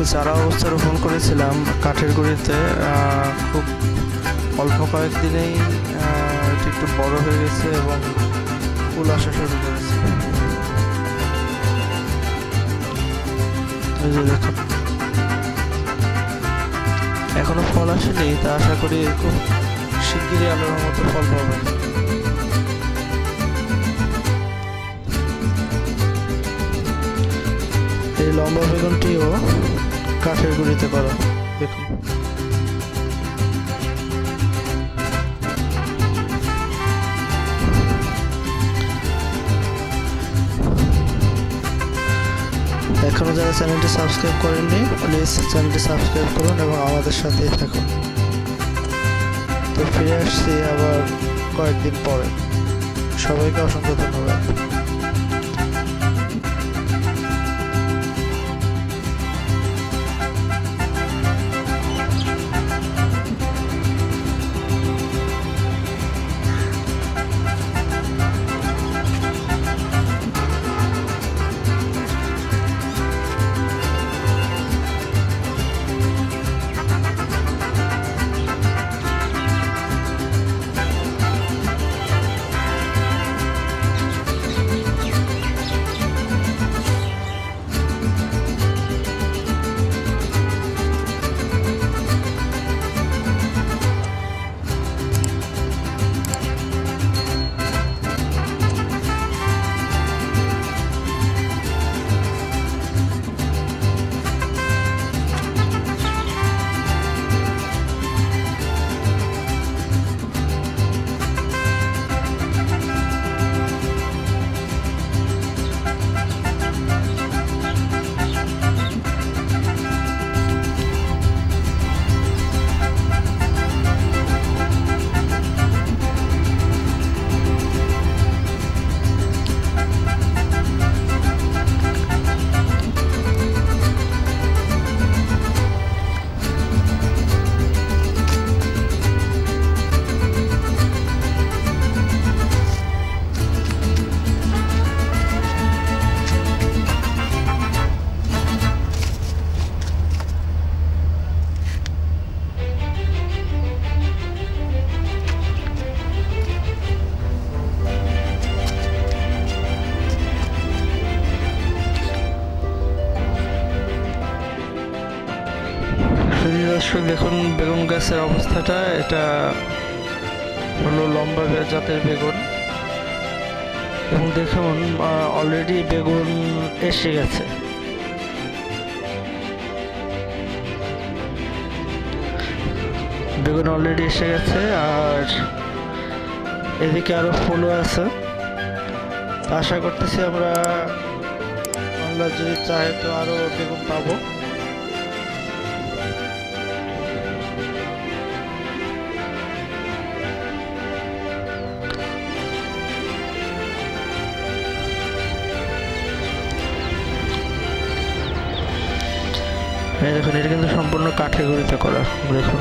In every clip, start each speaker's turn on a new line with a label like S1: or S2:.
S1: চারা অবস্থা রোপণ করেছিলাম কাঠের গুঁড়িতে, খুব অল্প কয়েকদিনেই এটি একটু বড় হয়ে গেছে এবং ফুল আসা শুরু করেছে। দেখুন এখনো ফল আসেনি, তা আশা করি খুব শিগগিরই আল্লাহর মতো ফল পাবেন। এই লম্বা বেগুনটিও কাঠের গুঁড়িতে করা, দেখুন। এখনো যারা চ্যানেলটি সাবস্ক্রাইব করেননি প্লিজ চ্যানেলটি সাবস্ক্রাইব করুন এবং আমাদের সাথেই থাকুন। তো ফিরে আসছি আবার কয়েকদিন পরে। সবাইকে অসংখ্য ধন্যবাদ। দেখুন বেগুন গাছের অবস্থাটা, এটা হলো লম্বা জাতের বেগুন এবং দেখুন অলরেডি বেগুন এসে গেছে। বেগুন অলরেডি এসে গেছে আর এদিকে আরো ফুলও আছে। আশা করতেছি আমরা যদি চাই তো আরো বেগুন পাবো। দেখুন এটা কিন্তু সম্পূর্ণ কাঠের গুঁড়িতে করা, দেখুন।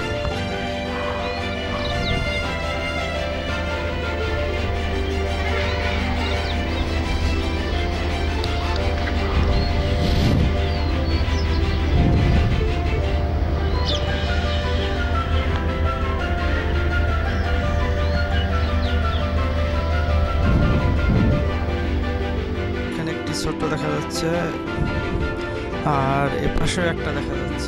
S1: এখানে একটি ছোট্ট দেখা যাচ্ছে আর এপাশেও একটা দেখা যাচ্ছে।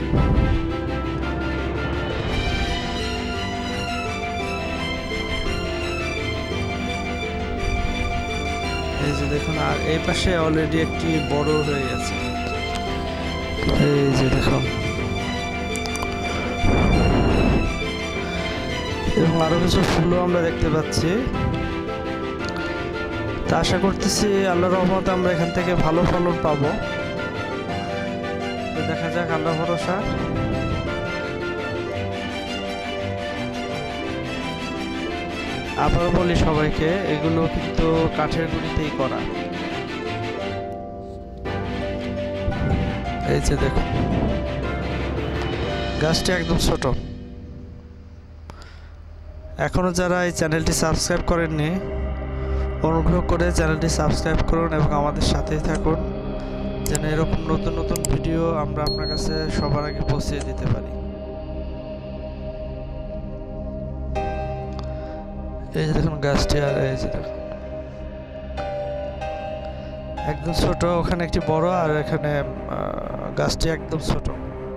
S1: এই যে দেখুন, আর এই পাশে অলরেডি একটি বড় হয়ে গেছে। এই যে দেখুন, এবং আরো কিছু ফুলও আমরা দেখতে পাচ্ছি। তা আশা করতেছি আল্লাহর রহমতে আমরা এখান থেকে ভালো ফলন পাবো। দেখা যাক, আল্লাহ ভরসা। আবার বলি সবাইকে, এগুলো কিন্তু কাঠের গুঁড়িতেই করা। এই যে দেখুন, গাছটি একদম ছোট। এখনো যারা এই চ্যানেলটি সাবস্ক্রাইব করেননি অনুগ্রহ করে চ্যানেলটি সাবস্ক্রাইব করুন এবং আমাদের সাথেই থাকুন। যেন এরকম নতুন নতুন ভিডিও আমরা আপনার কাছে সবার আগে পৌঁছে দিতে পারি। এই যে দেখুন গাছটি, আর এই যে দেখুন একদম ছোট, ওখানে একটি বড়, আর এখানে গাছটি একদম ছোট।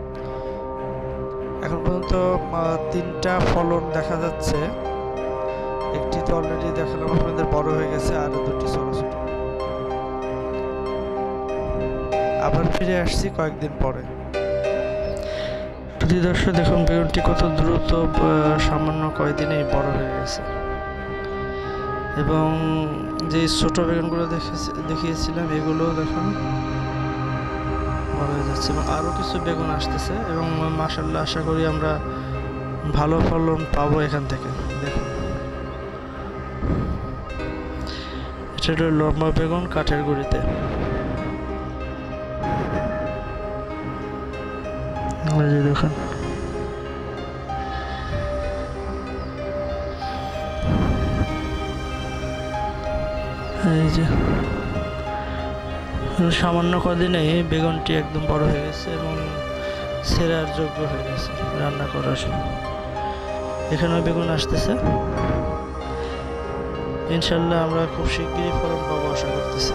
S1: এখন পর্যন্ত 3টা ফলন দেখা যাচ্ছে। একটি তো অলরেডি দেখালাম আপনাদের, বড় হয়ে গেছে, আর 2টি ছোট ছোট। আবার ফিরে আসছি কয়েকদিন পরে। যদি দর্শক দেখুন বেগুনটি কত দ্রুত সামান্য কয়েকদিনেই বড় হয়ে গেছে, এবং যে ছোট বেগুনগুলো দেখিয়েছিলাম এগুলো দেখুন বড় হয়ে যাচ্ছে, এবং আরও কিছু বেগুন আসতেছে, এবং মাশাআল্লাহ আশা করি আমরা ভালো ফলন পাবো এখান থেকে। দেখুন এটা হলো লম্বা বেগুন কাঠের গুঁড়িতে। দেখুন এই যে সামান্য কদিনে বেগুনটি একদম বড় হয়ে গেছে এবং সেরার যোগ্য হয়ে গেছে রান্না করার। এখানেও বেগুন আসতেছে, ইনশাল্লাহ আমরা খুব শিগগিরই ফলন পাবো আশা করতেছি।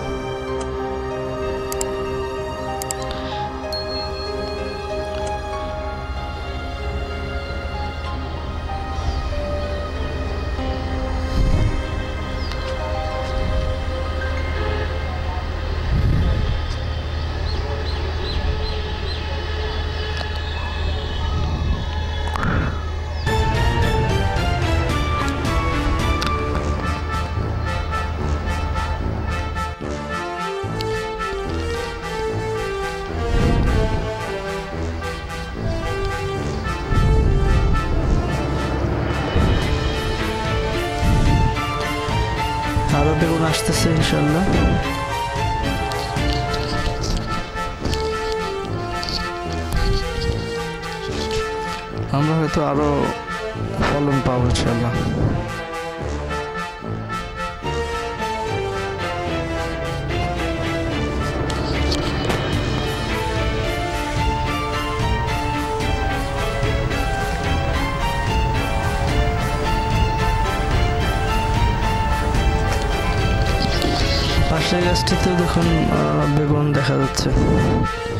S1: আরো বেগুন আসতেছে ইনশাল্লাহ। আমরা হয়তো আরো ফলন পাবো ইনশাল্লাহ। পাশের গাছটিতে দেখুন বেগুন দেখা যাচ্ছে।